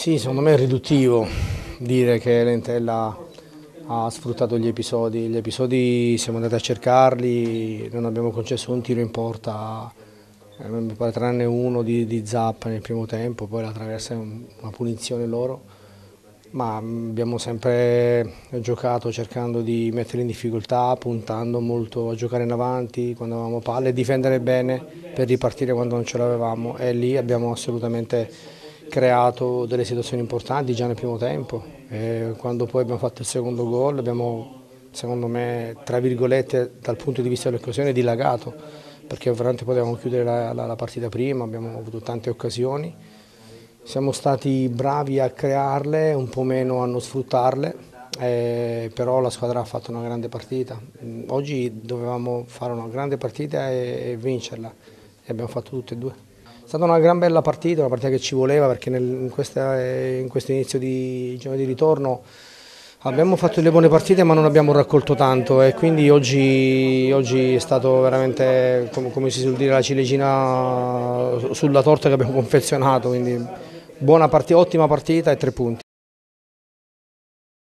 Sì, secondo me è riduttivo dire che l'Entella ha sfruttato gli episodi siamo andati a cercarli, non abbiamo concesso un tiro in porta, mi pare tranne uno di Zappa nel primo tempo, poi la traversa è una punizione loro, ma abbiamo sempre giocato cercando di mettere in difficoltà, puntando molto a giocare in avanti quando avevamo palle e difendere bene per ripartire quando non ce l'avevamo e lì abbiamo assolutamente creato delle situazioni importanti già nel primo tempo e quando poi abbiamo fatto il secondo gol abbiamo, secondo me, tra virgolette, dal punto di vista dell'occasione dilagato perché veramente potevamo chiudere la partita prima, abbiamo avuto tante occasioni, siamo stati bravi a crearle, un po' meno a non sfruttarle, però la squadra ha fatto una grande partita. Oggi dovevamo fare una grande partita e vincerla e abbiamo fatto tutte e due. È stata una gran bella partita, una partita che ci voleva perché in questo inizio di girone di ritorno abbiamo fatto delle buone partite ma non abbiamo raccolto tanto e quindi oggi è stato veramente, come si suol dire, la ciliegina sulla torta che abbiamo confezionato, quindi buona partita, ottima partita e 3 punti.